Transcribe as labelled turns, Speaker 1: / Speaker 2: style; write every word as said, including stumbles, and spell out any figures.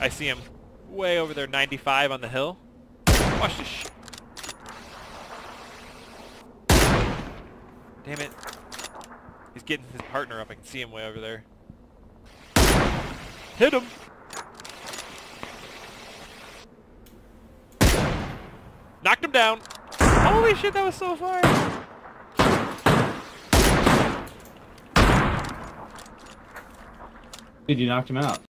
Speaker 1: I see him way over there, ninety-five on the hill. Watch this shit. Damn it. He's getting his partner up. I can see him way over there. Hit him. Knocked him down. Holy shit, that was so far.
Speaker 2: Dude, you knocked him out.